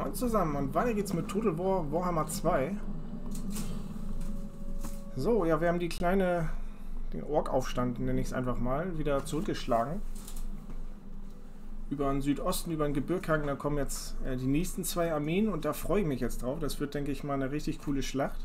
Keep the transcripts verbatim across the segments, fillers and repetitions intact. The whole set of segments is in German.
Moin zusammen und weiter geht's mit Total War Warhammer zwei. So, ja, wir haben die kleine, den Ork-Aufstand, nenne ich es einfach mal, wieder zurückgeschlagen. Über den Südosten, über den Gebirgshang, da kommen jetzt äh, die nächsten zwei Armeen und da freue ich mich jetzt drauf. Das wird, denke ich mal, eine richtig coole Schlacht.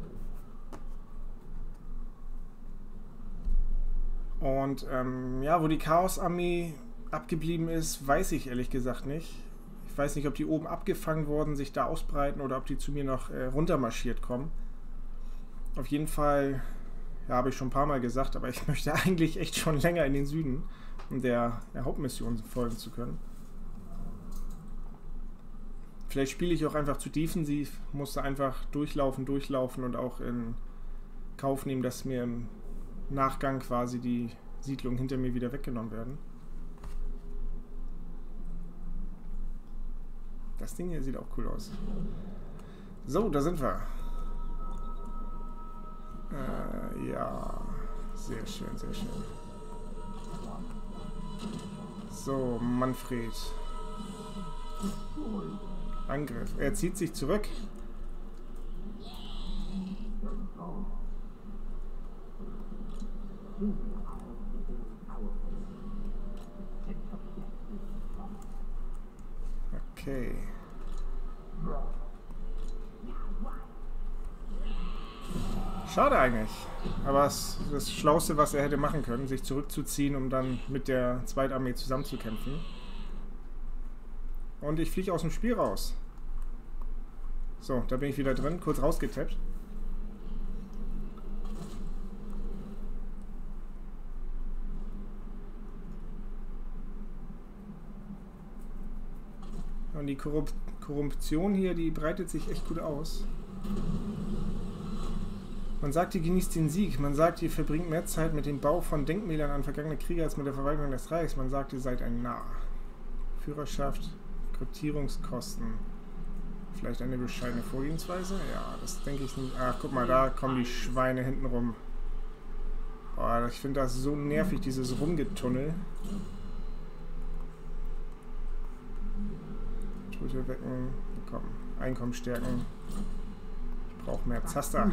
Und ähm, ja, wo die Chaos-Armee abgeblieben ist, weiß ich ehrlich gesagt nicht. Ich weiß nicht, ob die oben abgefangen wurden, sich da ausbreiten oder ob die zu mir noch äh, runtermarschiert kommen. Auf jeden Fall, ja, habe ich schon ein paar Mal gesagt, aber ich möchte eigentlich echt schon länger in den Süden, um der, der Hauptmission folgen zu können. Vielleicht spiele ich auch einfach zu defensiv, musste einfach durchlaufen, durchlaufen und auch in Kauf nehmen, dass mir im Nachgang quasi die Siedlungen hinter mir wieder weggenommen werden. Das Ding hier sieht auch cool aus. So, da sind wir. Äh, ja, sehr schön, sehr schön. So, Manfred. Angriff. Er zieht sich zurück. Okay. Schade eigentlich. Aber es ist das Schlauste, was er hätte machen können, sich zurückzuziehen, um dann mit der Zweitarmee zusammenzukämpfen. Und ich fliege aus dem Spiel raus. So, da bin ich wieder drin, kurz rausgetappt. Und die Korrup Korruption hier, die breitet sich echt gut aus. Man sagt, ihr genießt den Sieg. Man sagt, ihr verbringt mehr Zeit mit dem Bau von Denkmälern an vergangene Kriege als mit der Verwaltung des Reichs. Man sagt, ihr seid ein Narr. Führerschaft, Kryptierungskosten. Vielleicht eine bescheidene Vorgehensweise? Ja, das denke ich nicht. Ach, guck mal, da kommen die Schweine hinten rum. Boah, ich finde das so nervig, dieses Rumgetunnel. Tote wecken. Komm, Einkommen stärken. Ich brauche mehr Zaster.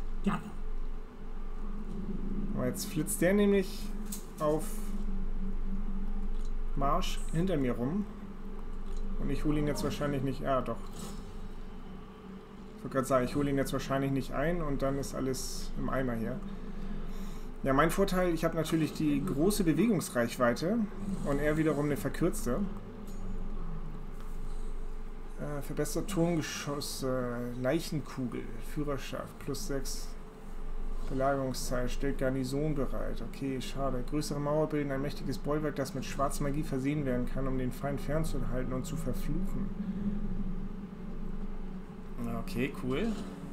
Aber jetzt flitzt der nämlich auf Marsch hinter mir rum. Und ich hole ihn jetzt wahrscheinlich nicht... Ja, doch. Ich wollte gerade sagen, ich hole ihn jetzt wahrscheinlich nicht ein und dann ist alles im Eimer hier. Ja, mein Vorteil, ich habe natürlich die große Bewegungsreichweite und er wiederum eine verkürzte. Äh, verbessert Turmgeschoss, äh, Leichenkugel, Führerschaft, plus sechs. Belagerungszeit, stellt Garnison bereit. Okay, schade. Größere Mauer bilden ein mächtiges Bollwerk, das mit schwarzer Magie versehen werden kann, um den Feind fernzuhalten und zu verfluchen. Okay, cool.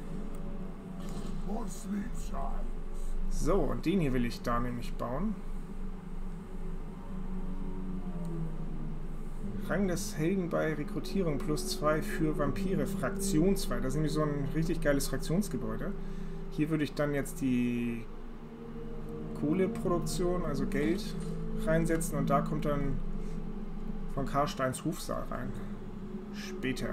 So, und den hier will ich da nämlich bauen. Rang des Helden bei Rekrutierung plus zwei für Vampire, Fraktion zwei. Das ist nämlich so ein richtig geiles Fraktionsgebäude. Hier würde ich dann jetzt die Kohleproduktion, also Geld, reinsetzen und da kommt dann von Karsteins Hofsaal rein. Später.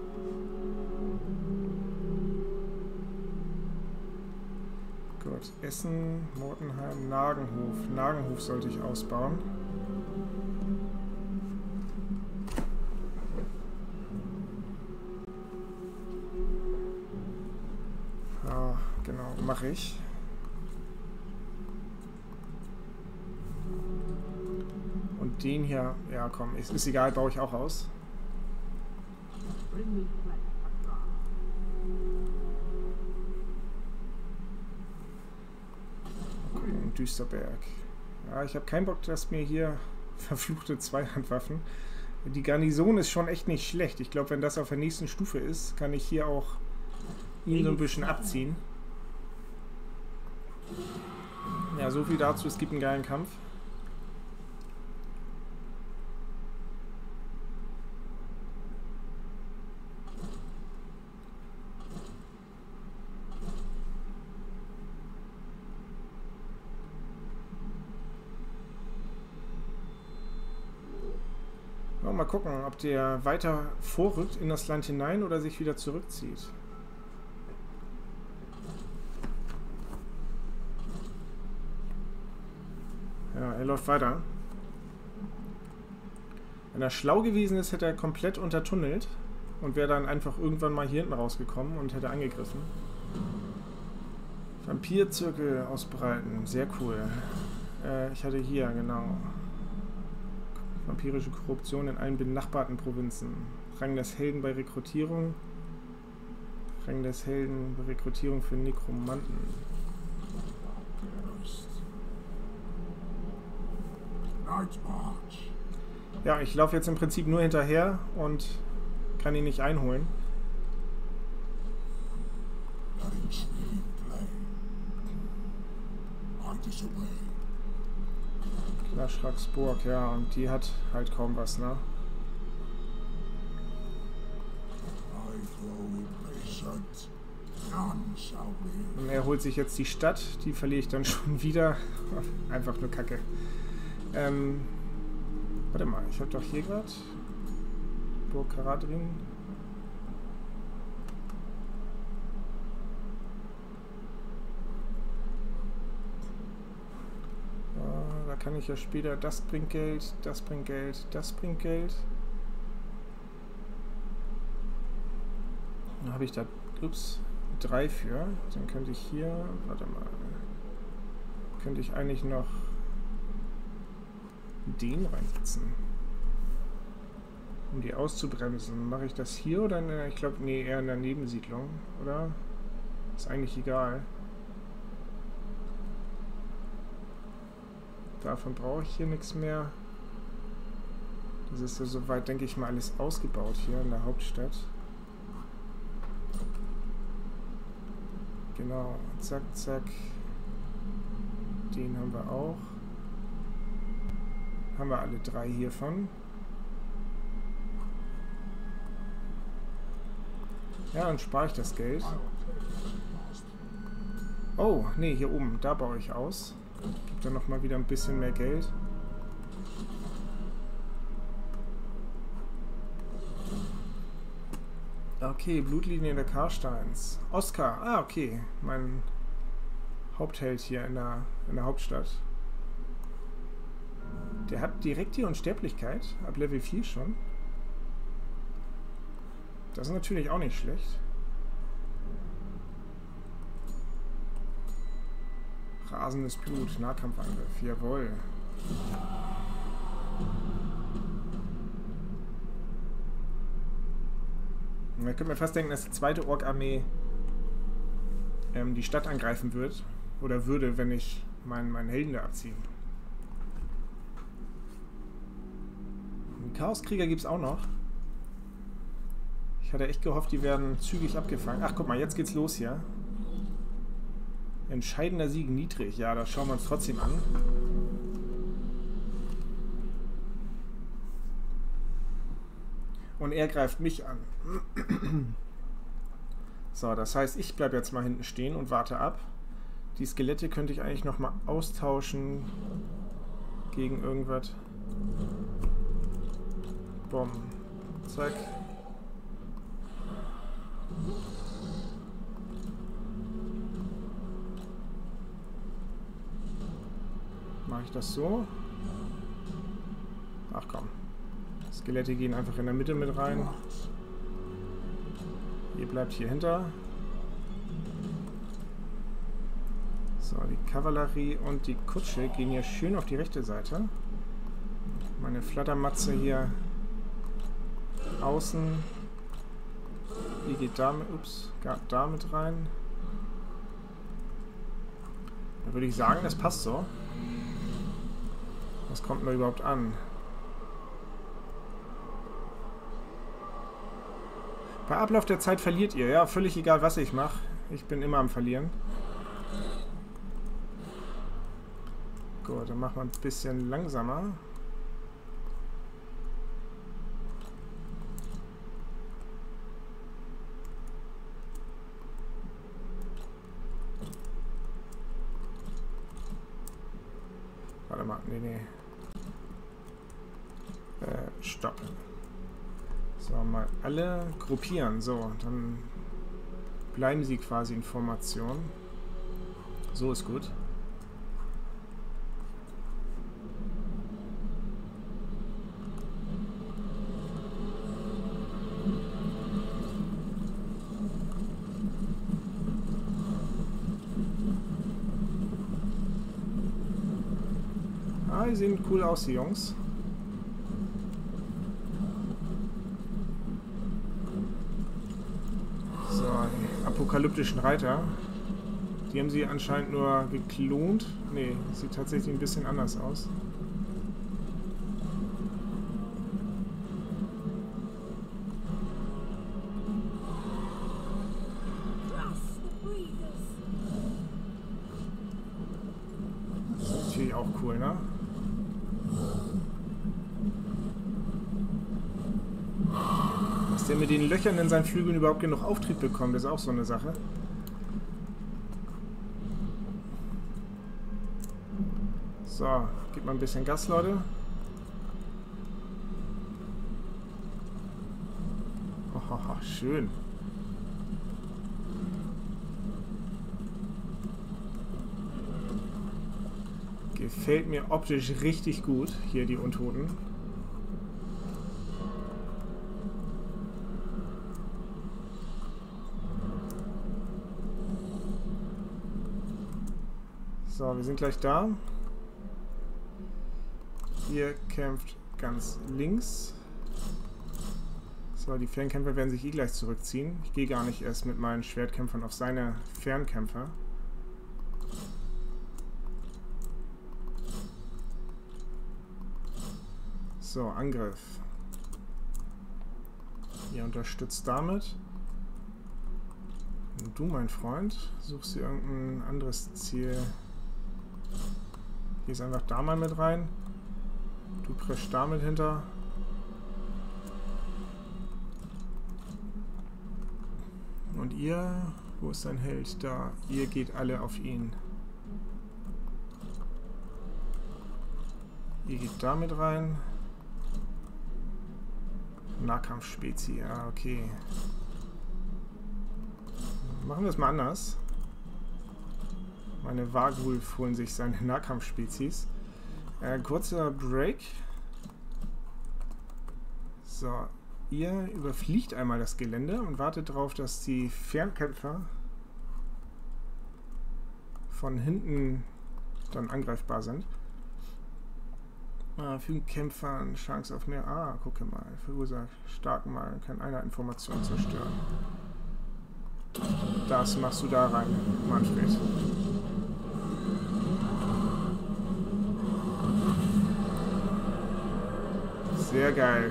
Gut, Essen, Mortenheim, Nagenhof. Nagenhof sollte ich ausbauen. Ah, genau, mache ich. Und den hier, ja komm, ist, ist egal, baue ich auch aus. Okay, und Düsterberg. Ja, ich habe keinen Bock, dass mir hier verfluchte Zweihandwaffen. Die Garnison ist schon echt nicht schlecht. Ich glaube, wenn das auf der nächsten Stufe ist, kann ich hier auch ihn so ein bisschen abziehen. Ja, so viel dazu. Es gibt einen geilen Kampf. So, mal gucken, ob der weiter vorrückt in das Land hinein oder sich wieder zurückzieht. Ja, er läuft weiter. Wenn er schlau gewesen ist, hätte er komplett untertunnelt und wäre dann einfach irgendwann mal hier hinten rausgekommen und hätte angegriffen. Vampirzirkel ausbreiten, sehr cool. Äh, ich hatte hier, genau. Vampirische Korruption in allen benachbarten Provinzen. Rang des Helden bei Rekrutierung. Rang des Helden bei Rekrutierung für Nekromanten. Ja, ich laufe jetzt im Prinzip nur hinterher und kann ihn nicht einholen. Klaschraksburg, ja, und die hat halt kaum was, ne? Und er holt sich jetzt die Stadt, die verliere ich dann schon wieder. Einfach nur Kacke. Ähm, warte mal, ich habe doch hier gerade Burg Karadrin. Äh, da kann ich ja später, das bringt Geld, das bringt Geld, das bringt Geld. Dann habe ich da, ups, drei für. Dann könnte ich hier, warte mal, könnte ich eigentlich noch den reinsetzen. Um die auszubremsen. Mache ich das hier oder in der, ich glaube, nee, eher in der Nebensiedlung, oder? Ist eigentlich egal. Davon brauche ich hier nichts mehr. Das ist ja soweit, denke ich mal, alles ausgebaut hier in der Hauptstadt. Genau, zack, zack. Den haben wir auch. Haben wir alle drei hiervon. Ja, dann spare ich das Geld. Oh, nee, hier oben, da baue ich aus. Gibt dann nochmal wieder ein bisschen mehr Geld. Okay, Blutlinie der Karsteins. Oskar, ah, okay. Mein Hauptheld hier in der, in der Hauptstadt. Der hat direkt die Unsterblichkeit, ab Level vier schon. Das ist natürlich auch nicht schlecht. Rasendes Blut, Nahkampfangriff, jawohl. Man könnte mir fast denken, dass die zweite Ork-Armee ähm, die Stadt angreifen wird. Oder würde, wenn ich meinen, meinen Helden da abziehe. Chaoskrieger gibt es auch noch. Ich hatte echt gehofft, die werden zügig abgefangen. Ach, guck mal, jetzt geht's los hier. Entscheidender Sieg niedrig. Ja, das schauen wir uns trotzdem an. Und er greift mich an. So, das heißt, ich bleibe jetzt mal hinten stehen und warte ab. Die Skelette könnte ich eigentlich noch mal austauschen gegen irgendwas. Bumm. Zack. Mache ich das so? Ach komm. Skelette gehen einfach in der Mitte mit rein. Ihr bleibt hier hinter. So, die Kavallerie und die Kutsche gehen hier schön auf die rechte Seite. Meine Flattermatze hier außen. Die geht da mit, ups, da mit rein. Da würde ich sagen, das passt so. Was kommt mir überhaupt an? Bei Ablauf der Zeit verliert ihr. Ja, völlig egal, was ich mache. Ich bin immer am Verlieren. Gut, dann machen wir ein bisschen langsamer. Warte mal, nee, nee. Äh, Stopp. So, mal alle gruppieren. So, dann bleiben sie quasi in Formation. So ist gut. Ah, die sehen cool aus, die Jungs. So, die apokalyptischen Reiter. Die haben sie anscheinend nur geklont. Ne, sieht tatsächlich ein bisschen anders aus. Das ist natürlich auch cool, ne? Dass der mit den Löchern in seinen Flügeln überhaupt genug Auftrieb bekommt, ist auch so eine Sache. So, gib mal ein bisschen Gas, Leute. Oh, schön. Gefällt mir optisch richtig gut, hier die Untoten. So, wir sind gleich da. Ihr kämpft ganz links. So, die Fernkämpfer werden sich eh gleich zurückziehen. Ich gehe gar nicht erst mit meinen Schwertkämpfern auf seine Fernkämpfer. So, Angriff. Ihr unterstützt damit. Und du, mein Freund, suchst dir irgendein anderes Ziel. Gehst einfach da mal mit rein. Du preschst damit hinter. Und ihr, wo ist dein Held? Da. Ihr geht alle auf ihn. Ihr geht da mit rein. Nahkampfspezi, ja, okay. Machen wir es mal anders. Meine Wargwulf holen sich seine Nahkampfspezies. Äh, kurzer Break. So, ihr überfliegt einmal das Gelände und wartet darauf, dass die Fernkämpfer von hinten dann angreifbar sind. Ah, fügen Kämpfern Chance auf mehr. Ah, gucke mal. Verursacht starken Mangel, kann Einheiteninformationen zerstören. Das machst du da rein, Manfred. Sehr geil.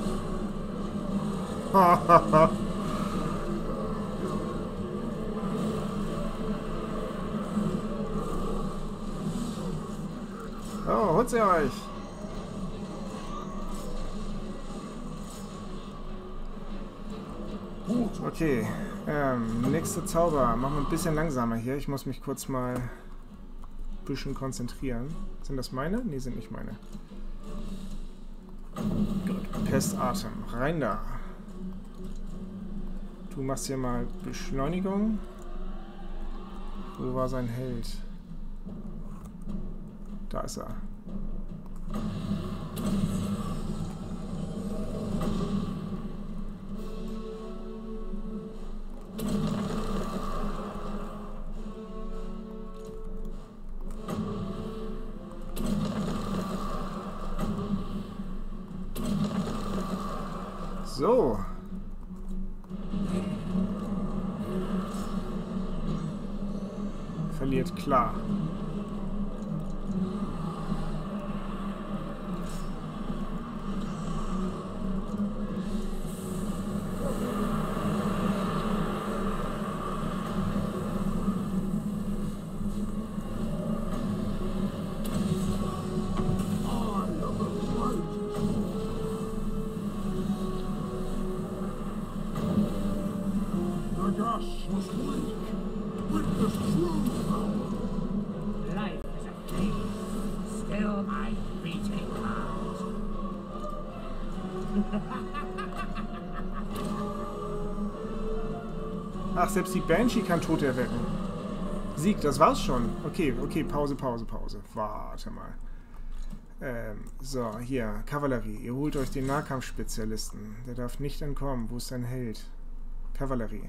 Oh, holt sie euch. Okay, ähm, nächste Zauber. Machen wir ein bisschen langsamer hier. Ich muss mich kurz mal ein bisschen konzentrieren. Sind das meine? Ne, sind nicht meine. Gut, Pestatem. Rein da. Du machst hier mal Beschleunigung. Wo war sein Held? Da ist er. So. Verliert klar. Ach, selbst die Banshee kann Tote erwecken. Sieg, das war's schon. Okay, okay, Pause, Pause, Pause. Warte mal. Ähm, so, hier, Kavallerie. Ihr holt euch den Nahkampfspezialisten. Der darf nicht entkommen. Wo ist sein Held? Kavallerie.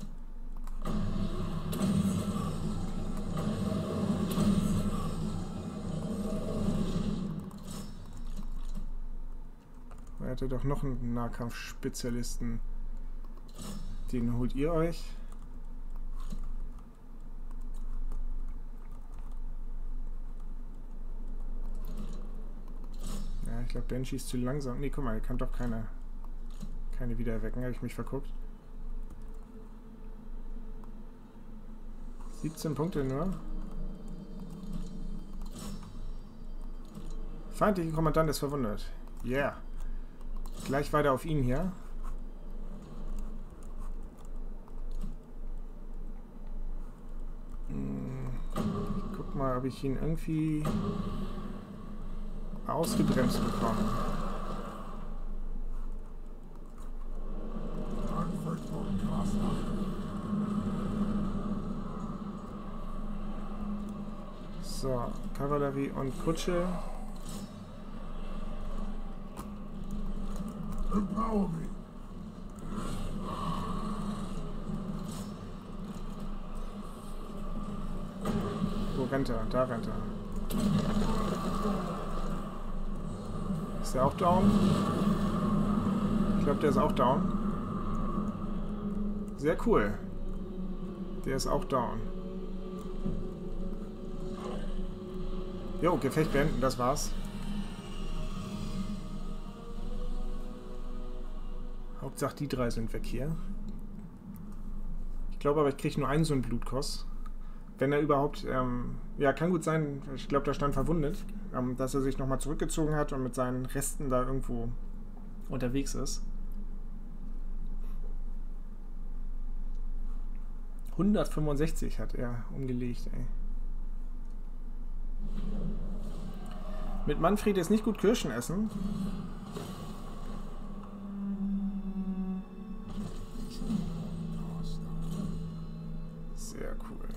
Er hatte doch noch einen Nahkampfspezialisten. Den holt ihr euch. Ja, ich glaube, Banshee ist zu langsam. Nee, guck mal, er kann doch keine, keine wieder erwecken. Habe ich mich verguckt. siebzehn Punkte nur. Feindlicher Kommandant ist verwundet. Yeah. Gleich weiter auf ihn hier. Ich guck mal, ob ich ihn irgendwie ausgebremst bekomme. So, Kavallerie und Kutsche. Empower me. Wo rennt er? Da rennt er. Ist der auch down? Ich glaube, der ist auch down. Sehr cool. Der ist auch down. Jo, Gefecht beenden, das war's. Hauptsache die drei sind weg hier. Ich glaube aber, ich kriege nur einen so einen Blutkoss. Wenn er überhaupt, ähm, ja, kann gut sein, ich glaube, da stand verwundet, ähm, dass er sich nochmal zurückgezogen hat und mit seinen Resten da irgendwo unterwegs ist. hundertfünfundsechzig hat er umgelegt, ey. Mit Manfred ist nicht gut Kirschen essen. Sehr cool.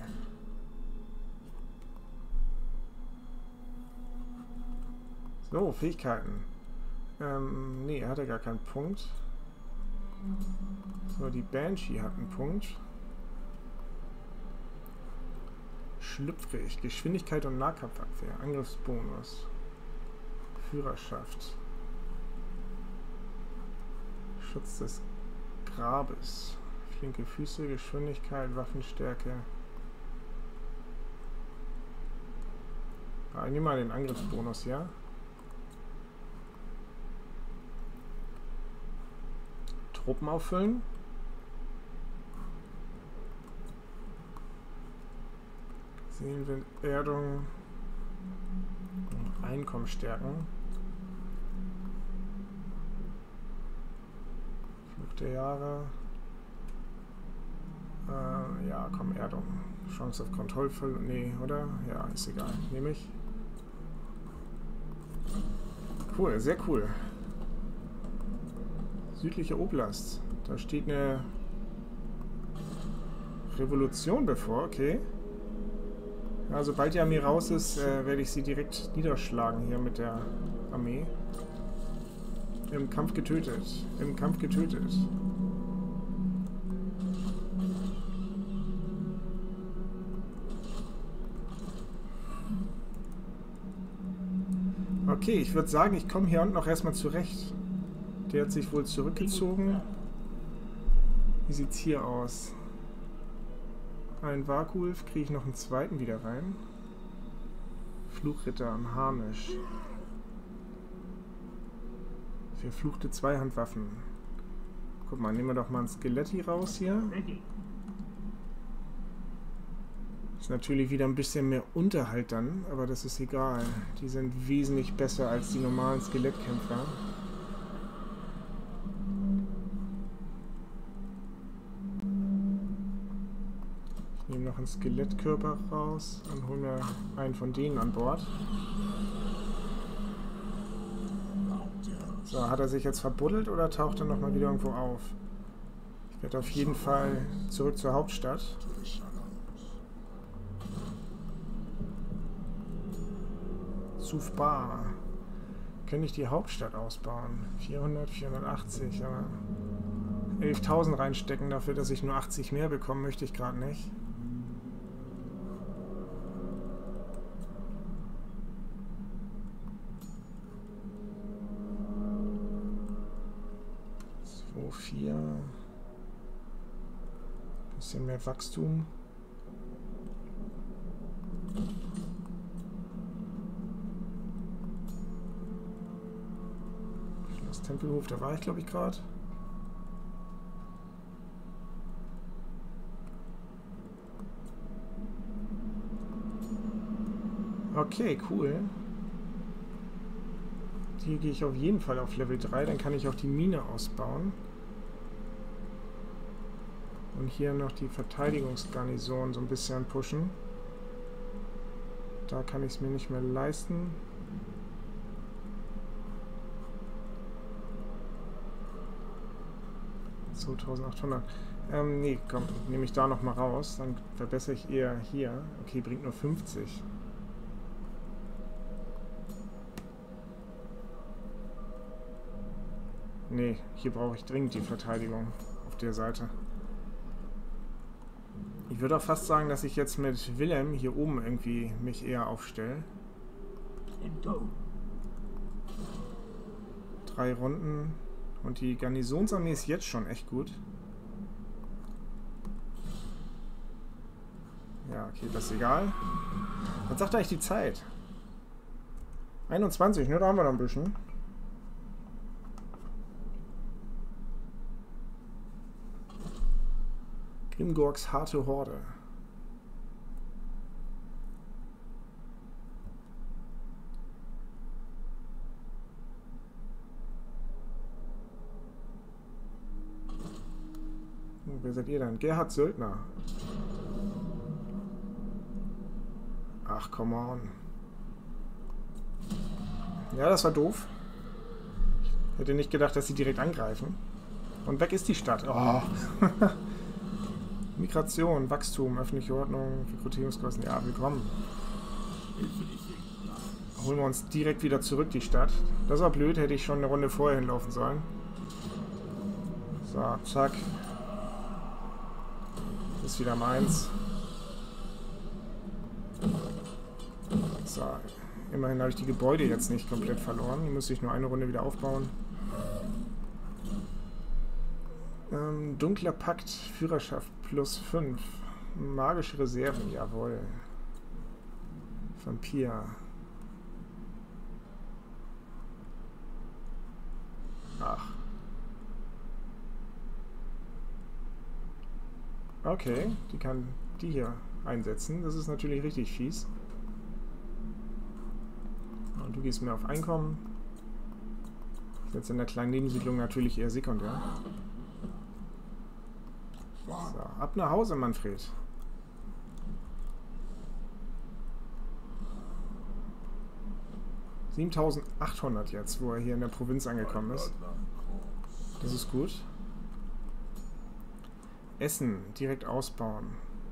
So, Fähigkeiten. Ähm, nee, er hatte gar keinen Punkt. So, die Banshee hat einen Punkt. Schlüpfrig, Geschwindigkeit und Nahkampfabwehr, Angriffsbonus, Führerschaft, Schutz des Grabes, flinke Füße, Geschwindigkeit, Waffenstärke. Ah, ich nehme mal den Angriffsbonus, ja? Truppen auffüllen. Seelenwind, Erdung, Einkommen stärken. Fluch der Jahre. Äh, ja, komm, Erdung. Chance auf Kontrollverlust. Nee, oder? Ja, ist egal. Nehme ich. Cool, sehr cool. Südliche Oblast. Da steht eine Revolution bevor, okay. Ja, sobald die Armee raus ist, äh, werde ich sie direkt niederschlagen hier mit der Armee. Im Kampf getötet. Im Kampf getötet. Okay, ich würde sagen, ich komme hier unten noch erstmal zurecht. Der hat sich wohl zurückgezogen. Wie sieht's hier aus? Ein Vakulf, kriege ich noch einen zweiten wieder rein. Fluchritter am Harnisch. Verfluchte Zweihandwaffen. Guck mal, nehmen wir doch mal ein Skeletti raus hier. Ist natürlich wieder ein bisschen mehr Unterhalt dann, aber das ist egal. Die sind wesentlich besser als die normalen Skelettkämpfer. Ich nehme noch einen Skelettkörper raus und hole mir einen von denen an Bord. So, hat er sich jetzt verbuddelt oder taucht er nochmal wieder irgendwo auf? Ich werde auf jeden Fall zurück zur Hauptstadt. Sufbar. Könnte ich die Hauptstadt ausbauen? vierhundert, vierhundertachtzig, aber elftausend reinstecken dafür, dass ich nur achtzig mehr bekomme, möchte ich gerade nicht. zwei, vier. Bisschen mehr Wachstum. Schloss Tempelhof, da war ich glaube ich gerade. Okay, cool. Hier gehe ich auf jeden Fall auf Level drei, dann kann ich auch die Mine ausbauen. Und hier noch die Verteidigungsgarnison so ein bisschen pushen. Da kann ich es mir nicht mehr leisten. zweitausendachthundert. Ähm, nee, komm, nehme ich da noch mal raus. Dann verbessere ich eher hier. Okay, bringt nur fünfzig. Nee, hier brauche ich dringend die Verteidigung auf der Seite. Ich würde auch fast sagen, dass ich jetzt mit Wilhelm hier oben irgendwie mich eher aufstelle. Drei Runden. Und die Garnisonsarmee ist jetzt schon echt gut. Ja, okay, das ist egal. Was sagt eigentlich die Zeit? einundzwanzig, ne? Da haben wir noch ein bisschen. Grimgorks harte Horde. Wer seid ihr dann? Gerhard Söldner. Ach, come on. Ja, das war doof. Ich hätte nicht gedacht, dass sie direkt angreifen. Und weg ist die Stadt. Oh. Migration, Wachstum, öffentliche Ordnung, Rekrutierungskosten. Ja, willkommen. Holen wir uns direkt wieder zurück, die Stadt. Das war blöd, hätte ich schon eine Runde vorher hinlaufen sollen. So, zack. Das ist wieder meins. So, immerhin habe ich die Gebäude jetzt nicht komplett verloren. Die muss ich nur eine Runde wieder aufbauen. Ähm, dunkler Pakt, Führerschaft plus fünf. Magische Reserven, jawohl. Vampir. Ach. Okay, die kann die hier einsetzen. Das ist natürlich richtig fies. Und du gehst mir auf Einkommen. Jetzt in der kleinen Nebensiedlung natürlich eher sekundär. So, ab nach Hause, Manfred. siebentausendachthundert jetzt, wo er hier in der Provinz angekommen ist. Das ist gut. Essen, direkt ausbauen.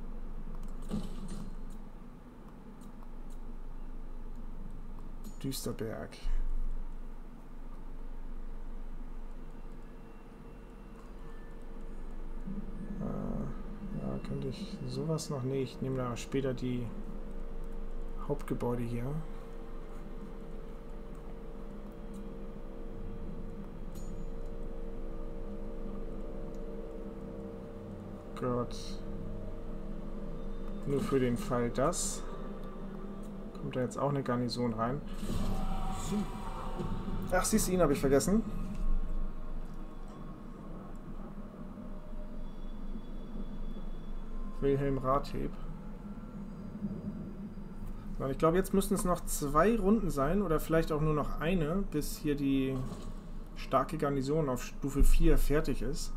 Düsterberg. Äh, ja, könnte ich sowas noch? Nee, ich nehme da später die Hauptgebäude hier. Gott. Nur für den Fall das. Kommt da jetzt auch eine Garnison rein. Ach, siehst du, ihn habe ich vergessen. Wilhelm Ratheb. Ich glaube, jetzt müssten es noch zwei Runden sein oder vielleicht auch nur noch eine, bis hier die starke Garnison auf Stufe vier fertig ist.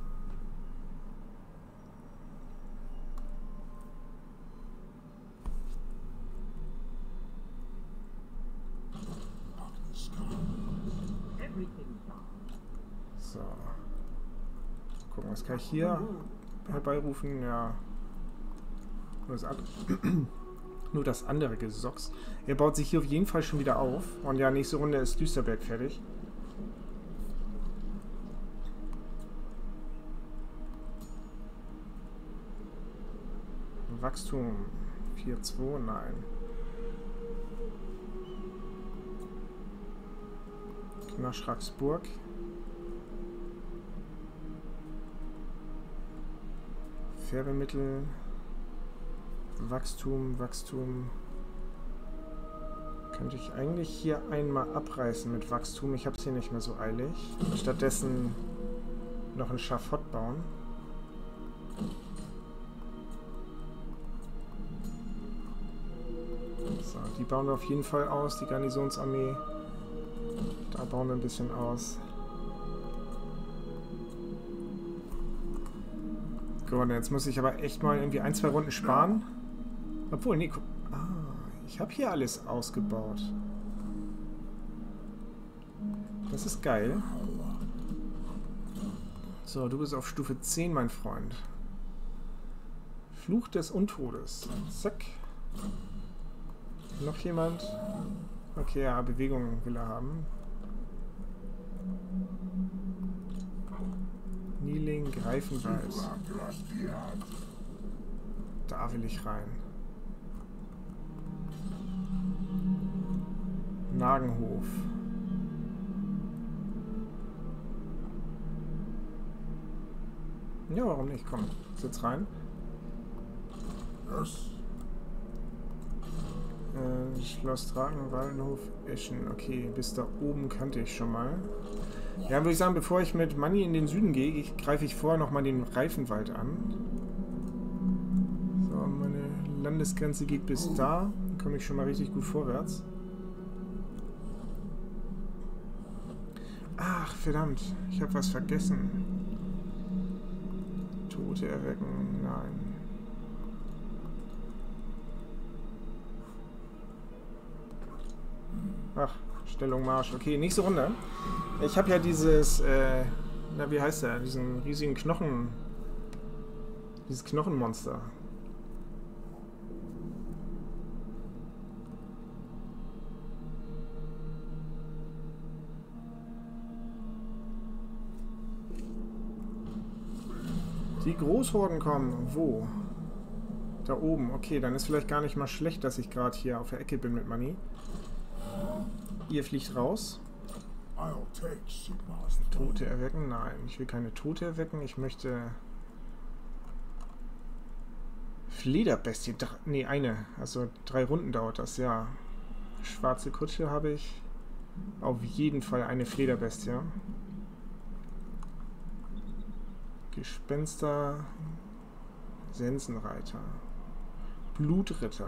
gucken, was kann ich hier herbeirufen? Ja. Nur das, nur das andere Gesocks. Er baut sich hier auf jeden Fall schon wieder auf. Und ja, nächste Runde ist Düsterberg fertig. Wachstum. vier zwei, nein. Knaschracksburg. Färbemittel. Wachstum, Wachstum. Könnte ich eigentlich hier einmal abreißen mit Wachstum. Ich habe es hier nicht mehr so eilig. Stattdessen noch ein Schafott bauen. So, die bauen wir auf jeden Fall aus, die Garnisonsarmee. Da bauen wir ein bisschen aus. Gut, jetzt muss ich aber echt mal irgendwie ein, zwei Runden sparen. Obwohl, nee, guck. Ah, ich habe hier alles ausgebaut. Das ist geil. So, du bist auf Stufe zehn, mein Freund. Fluch des Untodes. Zack. Noch jemand? Okay, ja, Bewegung will er haben. Nieling, Greifenwald. Da will ich rein. Nagenhof. Ja, warum nicht? Komm, sitz rein. Äh, Schloss Draken, Waldenhof, Eschen. Okay, bis da oben kannte ich schon mal. Ja, würde ich sagen, bevor ich mit Manni in den Süden gehe, ich, greife ich vorher nochmal den Reifenwald an. So, meine Landesgrenze geht bis da. Dann komme ich schon mal richtig gut vorwärts. Ach, verdammt. Ich habe was vergessen. Tote erwecken. Nein. Ach, Stellung Marsch. Okay, nächste Runde. Ich habe ja dieses, äh, na wie heißt der? Diesen riesigen Knochen, dieses Knochenmonster. Die Großhorden kommen. Wo? Da oben. Okay, dann ist vielleicht gar nicht mal schlecht, dass ich gerade hier auf der Ecke bin mit Manni. Ihr fliegt raus. Tote erwecken? Nein, ich will keine Tote erwecken. Ich möchte... Flederbestie. Ne, eine. Also drei Runden dauert das, ja. Schwarze Kutsche habe ich. Auf jeden Fall eine Flederbestie. Gespenster. Sensenreiter. Blutritter.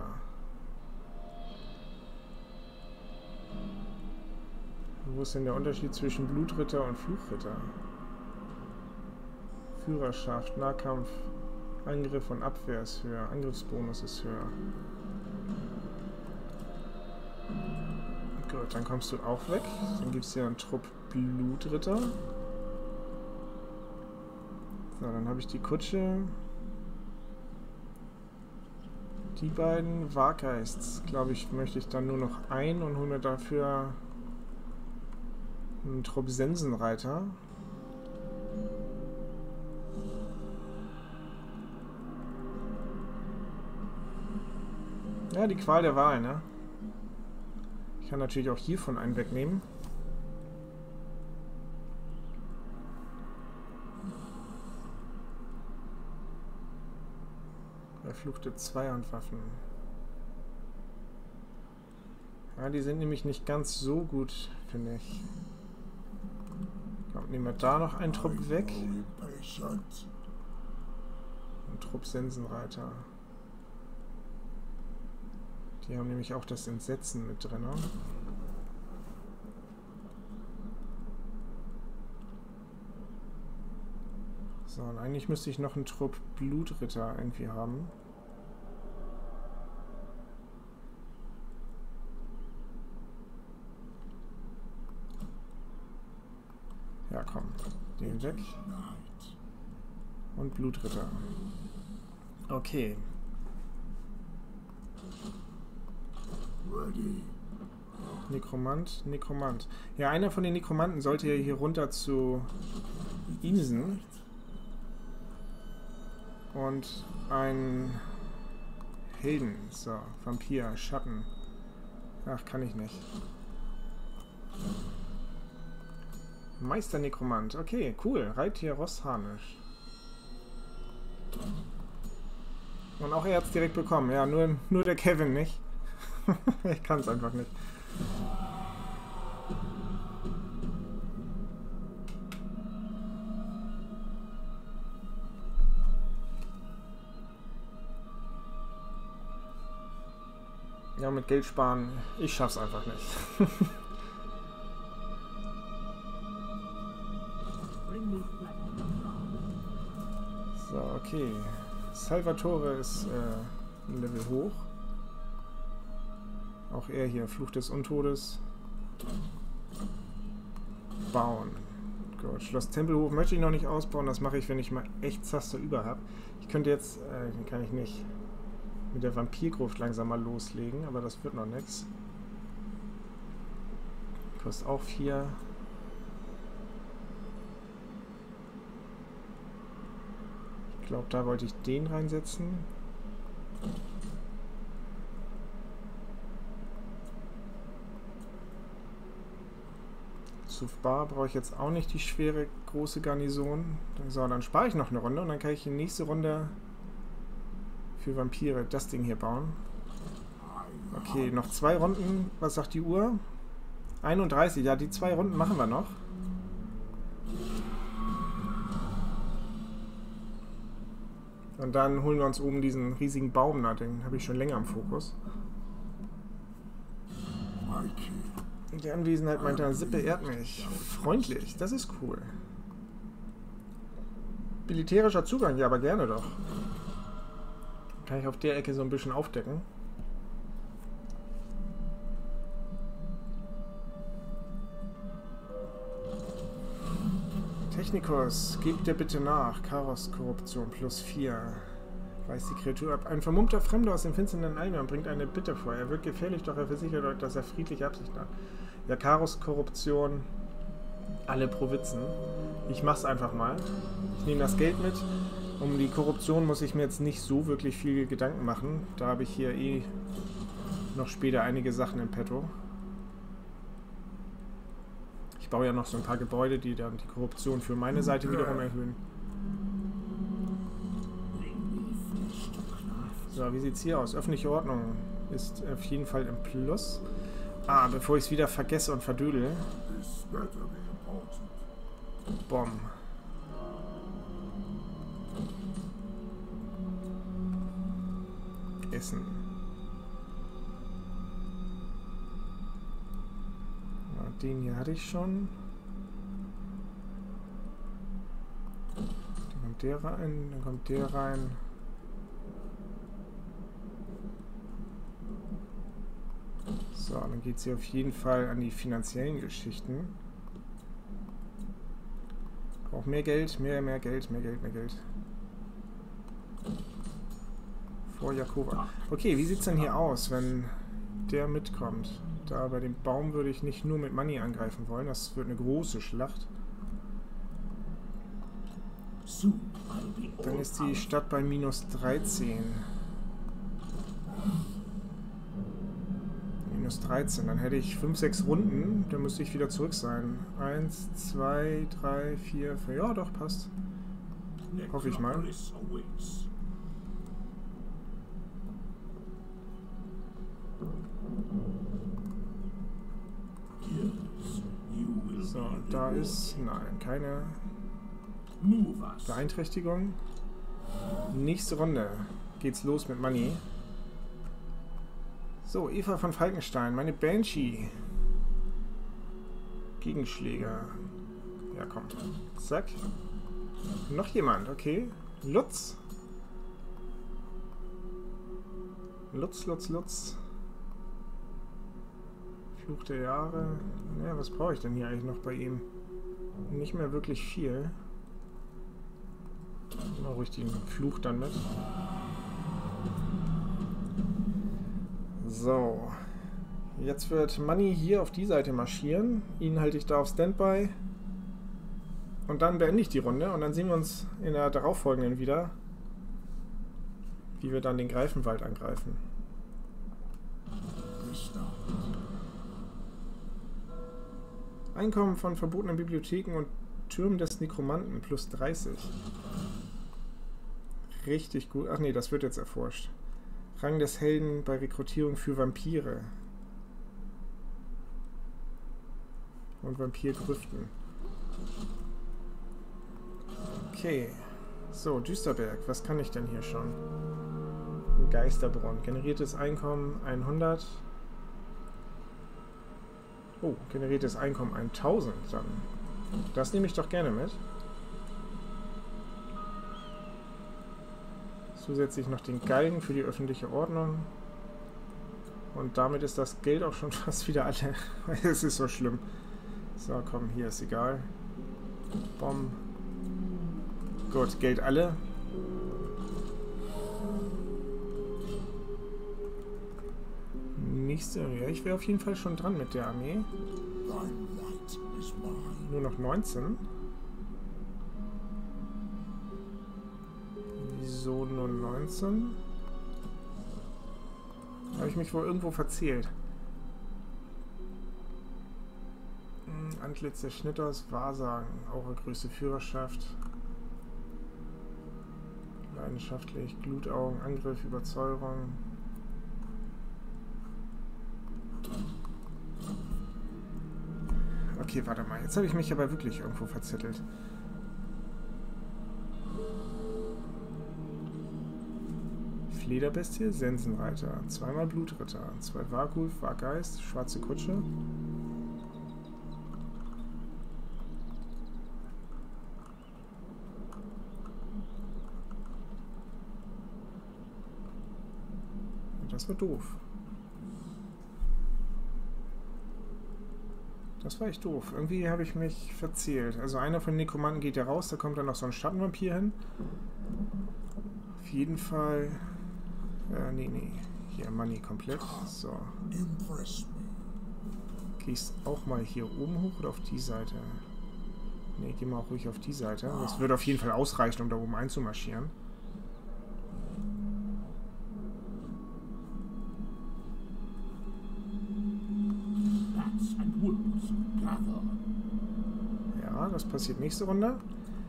Wo ist denn der Unterschied zwischen Blutritter und Fluchritter? Führerschaft, Nahkampf, Angriff und Abwehr ist höher. Angriffsbonus ist höher. Gut, dann kommst du auch weg. Dann gibt es hier einen Trupp Blutritter. So, dann habe ich die Kutsche. Die beiden Wargeists, glaube ich, möchte ich dann nur noch ein und hole mir dafür einen Trupp Sensenreiter. Ja, die Qual der Wahl, ne? Ich kann natürlich auch hiervon einen wegnehmen. Verfluchte Zweihandwaffen. Ja, die sind nämlich nicht ganz so gut, finde ich. Komm, nehmen wir da noch einen Trupp weg. Ein Trupp Sensenreiter. Die haben nämlich auch das Entsetzen mit drin. So, und eigentlich müsste ich noch einen Trupp Blutritter irgendwie haben. Ja, komm. Den weg. Und Blutritter. Okay. Nekromant, Nekromant. Ja, einer von den Nekromanten sollte ja hier runter zu Imsen. Und ein Helden. So, Vampir, Schatten. Ach, kann ich nicht. Meister Nekromant. Okay, cool. Reittier Rossharnisch. Und auch er hat es direkt bekommen. Ja, nur, nur der Kevin nicht. Ich kann es einfach nicht. Ja, mit Geld sparen. Ich schaff's einfach nicht. So, okay. Salvatore ist äh, ein Level hoch. Auch er hier, Fluch des Untodes. Bauen. Gut, Schloss Tempelhof möchte ich noch nicht ausbauen. Das mache ich, wenn ich mal echt Zaster über habe. Ich könnte jetzt, äh, kann ich nicht, mit der Vampirgruft langsam mal loslegen, aber das wird noch nichts. Kostet auch vier. Ich glaube, da wollte ich den reinsetzen. Zu Bar brauche ich jetzt auch nicht die schwere große Garnison. So, dann spare ich noch eine Runde und dann kann ich die nächste Runde für Vampire das Ding hier bauen. Okay, noch zwei Runden. Was sagt die Uhr? einunddreißig. Ja, die zwei Runden machen wir noch. Und dann holen wir uns oben diesen riesigen Baum da, den habe ich schon länger im Fokus. Die Anwesenheit meint er, Sippe ehrt mich. Freundlich, das ist cool. Militärischer Zugang, ja, aber gerne doch. Kann ich auf der Ecke so ein bisschen aufdecken. Technikus, gebt dir bitte nach. Chaos-Korruption plus vier. Weist die Kreatur ab. Ein vermummter Fremder aus dem finsteren Albion bringt eine Bitte vor. Er wird gefährlich, doch er versichert euch, dass er friedliche Absichten hat. Ja, Chaos-Korruption. Alle Provinzen. Ich mach's einfach mal. Ich nehme das Geld mit. Um die Korruption muss ich mir jetzt nicht so wirklich viel Gedanken machen. Da habe ich hier eh noch später einige Sachen im Petto. Ich baue ja noch so ein paar Gebäude, die dann die Korruption für meine Seite wiederum erhöhen. So, wie sieht's hier aus? Öffentliche Ordnung ist auf jeden Fall im Plus. Ah, bevor ich es wieder vergesse und verdödel. Bom. Essen. Den hier hatte ich schon. Dann kommt der rein, dann kommt der rein. So, dann geht es hier auf jeden Fall an die finanziellen Geschichten. Braucht mehr Geld, mehr, mehr Geld, mehr Geld, mehr Geld. Vor Jakova. Okay, wie sieht es denn hier aus, wenn der mitkommt? Da bei dem Baum würde ich nicht nur mit Money angreifen wollen. Das wird eine große Schlacht. Dann ist die Stadt bei minus dreizehn. minus dreizehn. Dann hätte ich fünf, sechs Runden. Dann müsste ich wieder zurück sein. eins, zwei, drei, vier, fünf. Ja, doch, passt. Hoffe ich mal. So, da ist, nein, keine Beeinträchtigung. Nächste Runde geht's los mit Money. So, Eva von Falkenstein, meine Banshee. Gegenschläger. Ja, komm. Zack. Noch jemand, okay. Lutz. Lutz, Lutz, Lutz. Fluch der Jahre. Naja, was brauche ich denn hier eigentlich noch bei ihm? Nicht mehr wirklich viel. Mal ruhig den Fluch dann mit. So. Jetzt wird Money hier auf die Seite marschieren. Ihn halte ich da auf Standby. Und dann beende ich die Runde. Und dann sehen wir uns in der darauffolgenden wieder, wie wir dann den Greifenwald angreifen. Einkommen von verbotenen Bibliotheken und Türmen des Nekromanten plus dreißig. Richtig gut. Ach nee, das wird jetzt erforscht. Rang des Helden bei Rekrutierung für Vampire. Und Vampirgrüften. Okay. So, Düsterberg. Was kann ich denn hier schon? Ein Geisterbrunnen. Generiertes Einkommen hundert. Oh, generiertes Einkommen tausend. Dann. Das nehme ich doch gerne mit. Zusätzlich noch den Galgen für die öffentliche Ordnung. Und damit ist das Geld auch schon fast wieder alle. Es ist so schlimm. So, komm, hier ist egal. Bom. Gut, Geld alle. Nächste, ja, ich wäre auf jeden Fall schon dran mit der Armee. Nur noch neunzehn. Wieso nur neunzehn? Habe ich mich wohl irgendwo verzählt. Antlitz des Schnitters, Wahrsagen, Auragröße, Führerschaft. Leidenschaftlich, Glutaugen, Angriff, Überzeugung. Okay, warte mal. Jetzt habe ich mich aber wirklich irgendwo verzettelt. Flederbestie, Sensenreiter, zweimal Blutritter, zwei Wargulf, Wargeist, schwarze Kutsche. Das war doof. Das war echt doof. Irgendwie habe ich mich verzählt. Also einer von den Nekromanten geht ja raus, da kommt dann noch so ein Schattenvampir hin. Auf jeden Fall... Äh, nee, nee. Hier, Money komplett. So. Gehst auch mal hier oben hoch oder auf die Seite? Nee, geh mal auch ruhig auf die Seite. Das wird auf jeden Fall ausreichen, um da oben einzumarschieren. Ja, das passiert nächste Runde.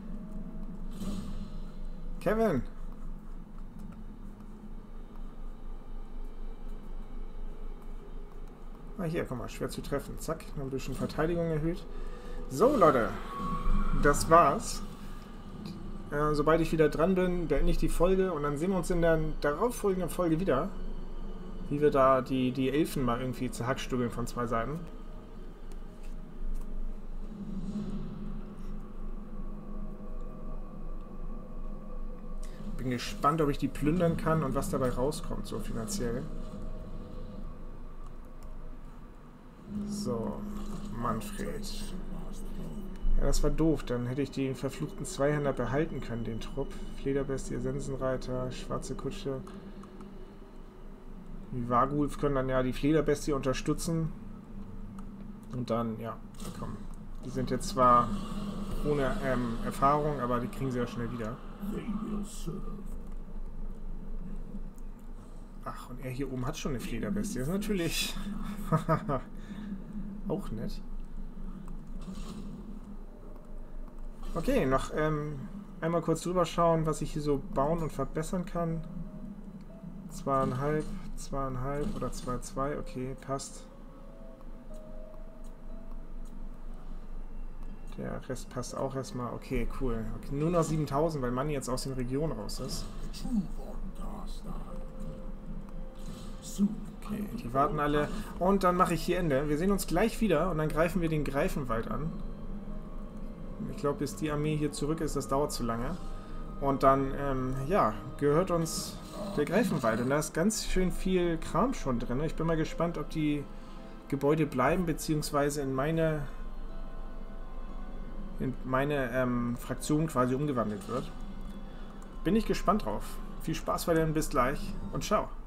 Kevin! Ah, hier, guck mal, schwer zu treffen. Zack, noch ein bisschen Verteidigung erhöht. So, Leute, das war's. Äh, sobald ich wieder dran bin, beende ich die Folge und dann sehen wir uns in der darauffolgenden Folge wieder, wie wir da die, die Elfen mal irgendwie zerhackstückeln von zwei Seiten. Bin gespannt, ob ich die plündern kann und was dabei rauskommt, so finanziell. So, Manfred. Ja, das war doof. Dann hätte ich den verfluchten Zweihänder behalten können, den Trupp. Flederbestie, Sensenreiter, schwarze Kutsche. Die Wargulf können dann ja die Flederbestie unterstützen. Und dann, ja, komm. Die sind jetzt zwar ohne ähm, Erfahrung, aber die kriegen sie ja schnell wieder. Ach, und er hier oben hat schon eine Flederbestie. Das ist natürlich auch nett. Okay, noch ähm, einmal kurz drüber schauen, was ich hier so bauen und verbessern kann. Zweieinhalb, zweieinhalb oder zwei, zwei, okay, passt. Der Rest passt auch erstmal. Okay, cool. Okay, nur noch siebentausend, weil Money jetzt aus den Regionen raus ist. Okay, die warten alle. Und dann mache ich hier Ende. Wir sehen uns gleich wieder und dann greifen wir den Greifenwald an. Ich glaube, bis die Armee hier zurück ist, das dauert zu lange. Und dann, ähm, ja, gehört uns der Greifenwald. Und da ist ganz schön viel Kram schon drin. Ich bin mal gespannt, ob die Gebäude bleiben, beziehungsweise in meine... in meine ähm, Fraktion quasi umgewandelt wird. bin ich gespannt drauf. Viel Spaß weiterhin, bis gleich und ciao.